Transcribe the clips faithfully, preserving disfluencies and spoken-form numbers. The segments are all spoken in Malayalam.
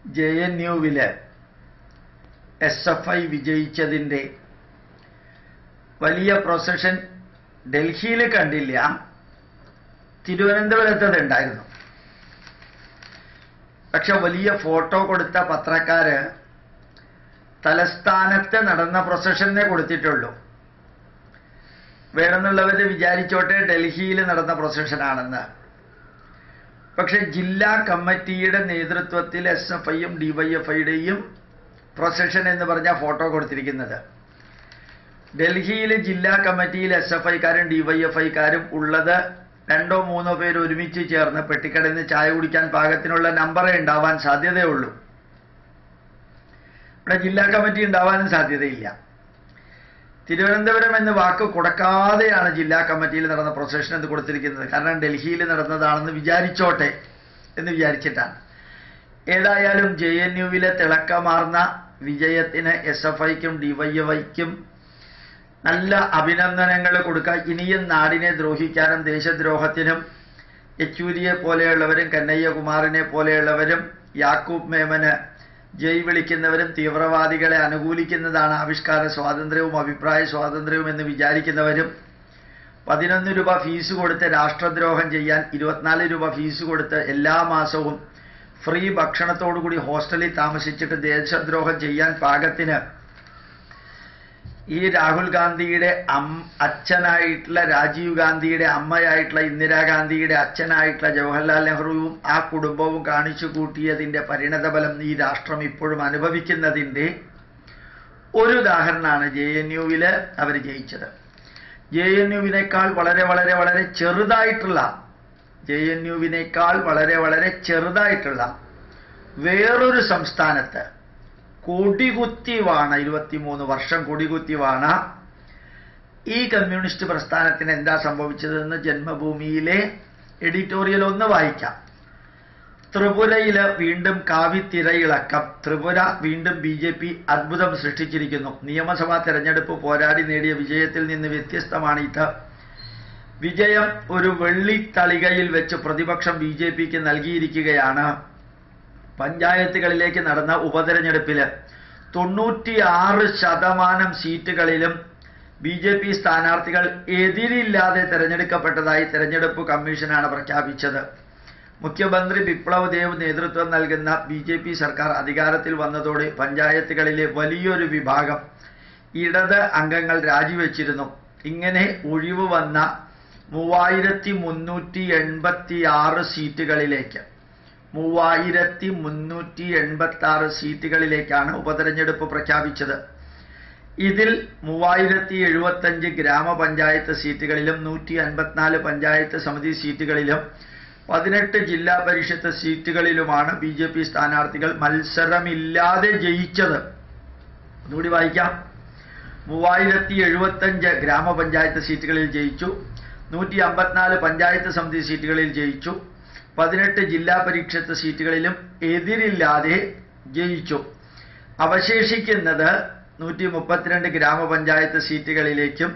ജെ എൻ യുവില് എസ് എഫ് ഐ വിജയിച്ചതിൻ്റെ വലിയ പ്രൊസഷൻ ഡൽഹിയിൽ കണ്ടില്ല, തിരുവനന്തപുരത്തത് ഉണ്ടായിരുന്നു. പക്ഷെ വലിയ ഫോട്ടോ കൊടുത്ത പത്രക്കാര് തലസ്ഥാനത്ത് നടന്ന പ്രൊസഷനെ കൊടുത്തിട്ടുള്ളൂ. വേണമെന്നുള്ളവർ വിചാരിച്ചോട്ടെ ഡൽഹിയിൽ നടന്ന പ്രൊസഷനാണെന്ന്. പക്ഷെ ജില്ലാ കമ്മിറ്റിയുടെ നേതൃത്വത്തിൽ എസ് എഫ് ഐയും ഡി വൈ എഫ് ഐയുടെയും പ്രൊസഷൻ എന്ന് പറഞ്ഞ ഫോട്ടോ കൊടുത്തിരിക്കുന്നത്. ഡൽഹിയിൽ ജില്ലാ കമ്മിറ്റിയിൽ എസ് എഫ് ഐക്കാരും ഡി വൈ എഫ് ഐക്കാരും ഉള്ളത് രണ്ടോ മൂന്നോ പേര് ഒരുമിച്ച് ചേർന്ന് പെട്ടിക്കടയിൽ നിന്ന് ചായ കുടിക്കാൻ പാകത്തിനുള്ള നമ്പറേ ഉണ്ടാവാൻ സാധ്യതയുള്ളൂ. ഇവിടെ ജില്ലാ കമ്മിറ്റി ഉണ്ടാവാനും സാധ്യതയില്ല. തിരുവനന്തപുരം എന്ന വാക്ക് കൊടുക്കാതെയാണ് ജില്ലാ കമ്മിറ്റിയിൽ നടന്ന പ്രൊസഷൻ എന്ന് കൊടുത്തിരിക്കുന്നത്. കാരണം ഡൽഹിയിൽ നടന്നതാണെന്ന് വിചാരിച്ചോട്ടെ എന്ന് വിചാരിച്ചിട്ടാണ്. ഏതായാലും ജെ എൻ യുവിലെ തിളക്കമാർന്ന വിജയത്തിന് എസ് എഫ് ഐക്കും ഡി വൈ എഫ് ഐക്കും നല്ല അഭിനന്ദനങ്ങൾ കൊടുക്കുക. ഇനിയും നാടിനെ ദ്രോഹിക്കാനും ദേശദ്രോഹത്തിനും യെച്ചൂരിയെ പോലെയുള്ളവരും കന്നയ്യകുമാറിനെ പോലെയുള്ളവരും യാക്കൂബ് മേമന് ജയ് വിളിക്കുന്നവരും തീവ്രവാദികളെ അനുകൂലിക്കുന്നതാണ് ആവിഷ്കാര സ്വാതന്ത്ര്യവും അഭിപ്രായ സ്വാതന്ത്ര്യവും എന്ന് വിചാരിക്കുന്നവരും പതിനൊന്ന് രൂപ ഫീസ് കൊടുത്ത് രാഷ്ട്രദ്രോഹം ചെയ്യാൻ ഇരുപത്തിനാല് രൂപ ഫീസ് കൊടുത്ത് എല്ലാ മാസവും ഫ്രീ ഭക്ഷണത്തോടുകൂടി ഹോസ്റ്റലിൽ താമസിച്ചിട്ട് ദേശദ്രോഹം ചെയ്യാൻ പാകത്തിന് ഈ രാഹുൽ ഗാന്ധിയുടെ അച്ഛനായിട്ടുള്ള രാജീവ് ഗാന്ധിയുടെ അമ്മയായിട്ടുള്ള ഇന്ദിരാഗാന്ധിയുടെ അച്ഛനായിട്ടുള്ള ജവഹർലാൽ നെഹ്റുവും ആ കുടുംബവും കാണിച്ചു കൂട്ടിയതിൻ്റെ പരിണതഫലം ഈ രാഷ്ട്രം ഇപ്പോഴും അനുഭവിക്കുന്നതിൻ്റെ ഒരു ഉദാഹരണമാണ് ജെ എൻ യുവിൽ അവർ ജയിച്ചത്. ജെ എൻ യുവിനേക്കാൾ വളരെ വളരെ വളരെ ചെറുതായിട്ടുള്ള ജെ എൻ യുവിനേക്കാൾ വളരെ വളരെ ചെറുതായിട്ടുള്ള വേറൊരു സംസ്ഥാനത്ത് കൊടികുത്തി വാണ ഇരുപത്തിമൂന്ന് വർഷം കൊടികുത്തി വാണ ഈ കമ്മ്യൂണിസ്റ്റ് പ്രസ്ഥാനത്തിന് എന്താ സംഭവിച്ചതെന്ന് ജന്മഭൂമിയിലെ എഡിറ്റോറിയൽ ഒന്ന് വായിക്കാം. ത്രിപുരയിൽ വീണ്ടും കാവിത്തിരയിളക്കം. ത്രിപുര വീണ്ടും ബി ജെ പി അത്ഭുതം സൃഷ്ടിച്ചിരിക്കുന്നു. നിയമസഭാ തെരഞ്ഞെടുപ്പ് പോരാടി നേടിയ വിജയത്തിൽ നിന്ന് വ്യത്യസ്തമാണ് ഇത്. വിജയം ഒരു വെള്ളിത്തളികയിൽ വെച്ച് പ്രതിപക്ഷം ബി ജെ പിക്ക് നൽകിയിരിക്കുകയാണ്. പഞ്ചായത്തുകളിലേക്ക് നടന്ന ഉപതെരഞ്ഞെടുപ്പിൽ തൊണ്ണൂറ്റിയാറ് ശതമാനം സീറ്റുകളിലും ബി ജെ പി സ്ഥാനാർത്ഥികൾ എതിരില്ലാതെ തെരഞ്ഞെടുക്കപ്പെട്ടതായി തെരഞ്ഞെടുപ്പ് കമ്മീഷനാണ് പ്രഖ്യാപിച്ചത്. മുഖ്യമന്ത്രി ബിപ്ലവ് ദേവ് നേതൃത്വം നൽകുന്ന ബി ജെ പി സർക്കാർ അധികാരത്തിൽ വന്നതോടെ പഞ്ചായത്തുകളിലെ വലിയൊരു വിഭാഗം ഇടത് അംഗങ്ങൾ രാജിവെച്ചിരുന്നു. ഇങ്ങനെ ഒഴിവ് വന്ന മൂവായിരത്തി മുന്നൂറ്റി എൺപത്തി ആറ് സീറ്റുകളിലേക്ക് മൂവായിരത്തി മുന്നൂറ്റി എൺപത്തി ആറ് സീറ്റുകളിലേക്കാണ് ഉപതെരഞ്ഞെടുപ്പ് പ്രഖ്യാപിച്ചത്. ഇതിൽ മൂവായിരത്തി എഴുപത്തഞ്ച് ഗ്രാമപഞ്ചായത്ത് സീറ്റുകളിലും നൂറ്റി അൻപത്തിനാല് പഞ്ചായത്ത് സമിതി സീറ്റുകളിലും പതിനെട്ട് ജില്ലാ പരിഷത്ത് സീറ്റുകളിലുമാണ് ബി ജെ പി സ്ഥാനാർത്ഥികൾ മത്സരമില്ലാതെ ജയിച്ചത്. ഒന്നുകൂടി വായിക്കാം. മൂവായിരത്തി എഴുപത്തഞ്ച് ഗ്രാമപഞ്ചായത്ത് സീറ്റുകളിൽ ജയിച്ചു, നൂറ്റി അമ്പത്തിനാല് പഞ്ചായത്ത് സമിതി സീറ്റുകളിൽ ജയിച്ചു, പതിനെട്ട് ജില്ലാ പരിഷത്ത് സീറ്റുകളിലും എതിരില്ലാതെ ജയിച്ചു. അവശേഷിക്കുന്നത് നൂറ്റി മുപ്പത്തിരണ്ട് ഗ്രാമപഞ്ചായത്ത് സീറ്റുകളിലേക്കും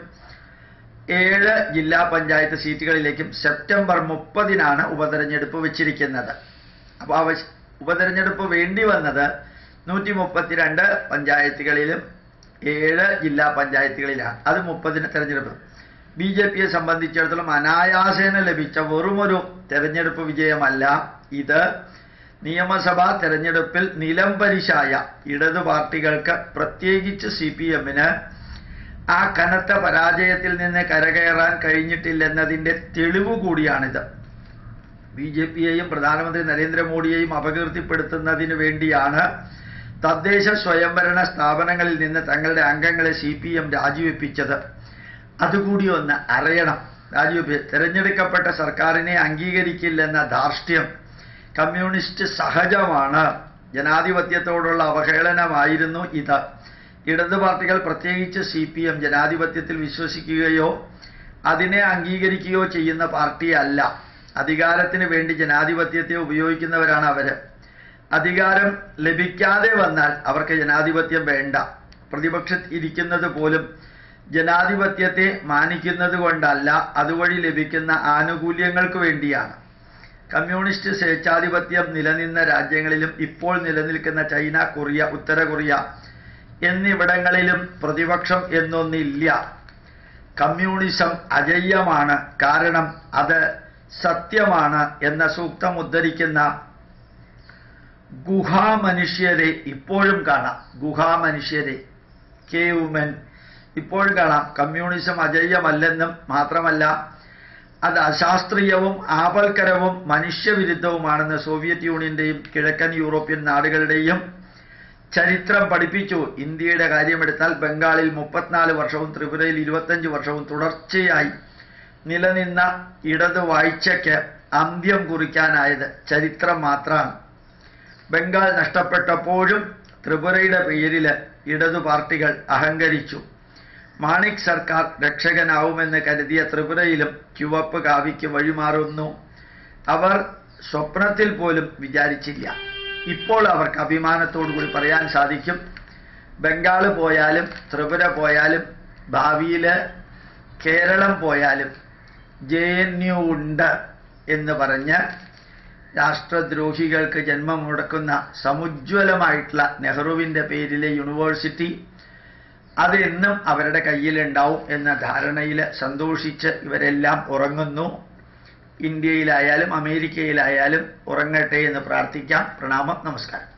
ഏഴ് ജില്ലാ പഞ്ചായത്ത് സീറ്റുകളിലേക്കും സെപ്റ്റംബർ മുപ്പതിനാണ് ഉപതെരഞ്ഞെടുപ്പ് വെച്ചിരിക്കുന്നത്. അപ്പോൾ അവ ഉപതെരഞ്ഞെടുപ്പ് വേണ്ടി വന്നത് നൂറ്റി മുപ്പത്തിരണ്ട് പഞ്ചായത്തുകളിലും ഏഴ് ജില്ലാ പഞ്ചായത്തുകളിലാണ്. അത് മുപ്പതിന് തെരഞ്ഞെടുപ്പ്. ബി ജെ പിയെ സംബന്ധിച്ചിടത്തോളം അനായാസേന ലഭിച്ച വെറുമൊരു തെരഞ്ഞെടുപ്പ് വിജയമല്ല ഇത്. നിയമസഭാ തെരഞ്ഞെടുപ്പിൽ നിലംപരിശായ ഇടതു പാർട്ടികൾക്ക്, പ്രത്യേകിച്ച് സി പി എമ്മിന് ആ കനത്ത പരാജയത്തിൽ നിന്ന് കരകയറാൻ കഴിഞ്ഞിട്ടില്ലെന്നതിൻ്റെ തെളിവ് കൂടിയാണിത്. ബി ജെ പിയെയും പ്രധാനമന്ത്രി നരേന്ദ്രമോദിയെയും അപകീർത്തിപ്പെടുത്തുന്നതിന് വേണ്ടിയാണ് തദ്ദേശ സ്വയംഭരണ സ്ഥാപനങ്ങളിൽ നിന്ന് തങ്ങളുടെ അംഗങ്ങളെ സി പി എം രാജിവെപ്പിച്ചത്. അതുകൂടി ഒന്ന് അറിയണം. രാജിവെപ്പ് തിരഞ്ഞെടുക്കപ്പെട്ട സർക്കാരിനെ അംഗീകരിക്കില്ലെന്ന ധാർഷ്ട്യം കമ്മ്യൂണിസ്റ്റ് സഹജമാണ്. ജനാധിപത്യത്തോടുള്ള അവഹേളനമായിരുന്നു ഇത്. ഇടതു പാർട്ടികൾ, പ്രത്യേകിച്ച് സി പി എം ജനാധിപത്യത്തിൽ വിശ്വസിക്കുകയോ അതിനെ അംഗീകരിക്കുകയോ ചെയ്യുന്ന പാർട്ടിയല്ല. അധികാരത്തിന് വേണ്ടി ജനാധിപത്യത്തെ ഉപയോഗിക്കുന്നവരാണ് അവർ. അധികാരം ലഭിക്കാതെ വന്നാൽ അവർക്ക് ജനാധിപത്യം വേണ്ട. പ്രതിപക്ഷത്ത് ഇരിക്കുന്നത് പോലും ജനാധിപത്യത്തെ മാനിക്കുന്നത് കൊണ്ടല്ല, അതുവഴി ലഭിക്കുന്ന ആനുകൂല്യങ്ങൾക്ക് വേണ്ടിയാണ്. കമ്മ്യൂണിസ്റ്റ് സ്വേച്ഛാധിപത്യം നിലനിന്ന രാജ്യങ്ങളിലും ഇപ്പോൾ നിലനിൽക്കുന്ന ചൈന, കൊറിയ, ഉത്തര കൊറിയ എന്നിവിടങ്ങളിലും പ്രതിപക്ഷം എന്നൊന്നില്ല. കമ്മ്യൂണിസം അജയ്യമാണ്, കാരണം അത് സത്യമാണ് എന്ന സൂക്തം ഉദ്ധരിക്കുന്ന ഗുഹാമനുഷ്യരെ ഇപ്പോഴും കാണാം. ഗുഹാമനുഷ്യരെ, കേവ്മെൻ ഇപ്പോഴും കാണാം. കമ്മ്യൂണിസം അജയ്യമല്ലെന്നും മാത്രമല്ല അത് അശാസ്ത്രീയവും ആപൽക്കരവും മനുഷ്യവിരുദ്ധവുമാണെന്ന് സോവിയറ്റ് യൂണിയന്റെയും കിഴക്കൻ യൂറോപ്യൻ നാടുകളുടെയും ചരിത്രം പഠിപ്പിച്ചു. ഇന്ത്യയുടെ കാര്യമെടുത്താൽ ബംഗാളിൽ മുപ്പത്തിനാല് വർഷവും ത്രിപുരയിൽ ഇരുപത്തഞ്ച് വർഷവും തുടർച്ചയായി നിലനിന്ന ഇടതു വാഴ്ചയ്ക്ക് അന്ത്യം കുറിക്കാനായത് ചരിത്രം മാത്രമാണ്. ബംഗാൾ നഷ്ടപ്പെട്ടപ്പോഴും ത്രിപുരയുടെ പേരിൽ ഇടതു പാർട്ടികൾ അഹങ്കരിച്ചു. മാണിക് സർക്കാർ രക്ഷകനാവുമെന്ന് കരുതിയ ത്രിപുരയിലും ചുവപ്പ് കാവിക്ക് വഴിമാറുന്നു അവർ സ്വപ്നത്തിൽ പോലും വിചാരിച്ചില്ല. ഇപ്പോൾ അവർക്ക് അഭിമാനത്തോടുകൂടി പറയാൻ സാധിക്കും, ബംഗാൾ പോയാലും ത്രിപുര പോയാലും ഭാവിയിൽ കേരളം പോയാലും ജെ എൻ യു ഉണ്ട് എന്ന് പറഞ്ഞ് രാഷ്ട്രദ്രോഹികൾക്ക് ജന്മം മുടക്കുന്ന സമുജ്വലമായിട്ടുള്ള നെഹ്റുവിൻ്റെ പേരിലെ യൂണിവേഴ്സിറ്റി അത് എന്നും അവരുടെ കയ്യിലുണ്ടാവും എന്ന ധാരണയിൽ സന്തോഷിച്ച് ഇവരെല്ലാം ഉറങ്ങുന്നു. ഇന്ത്യയിലായാലും അമേരിക്കയിലായാലും ഉറങ്ങട്ടെ എന്ന് പ്രാർത്ഥിക്കാം. പ്രണാമം, നമസ്കാരം.